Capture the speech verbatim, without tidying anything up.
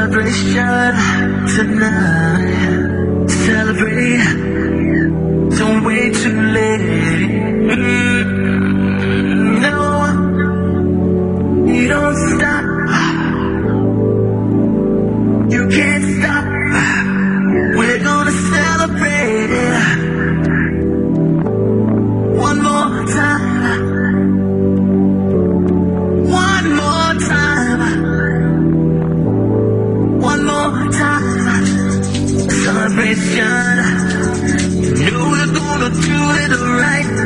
celebration tonight. Celebrate, don't wait too late. Mm, no, you don't stop. You can't stop. We're gonna celebrate one more time. One more time. One more time. Celebration. You know we're gonna do it right.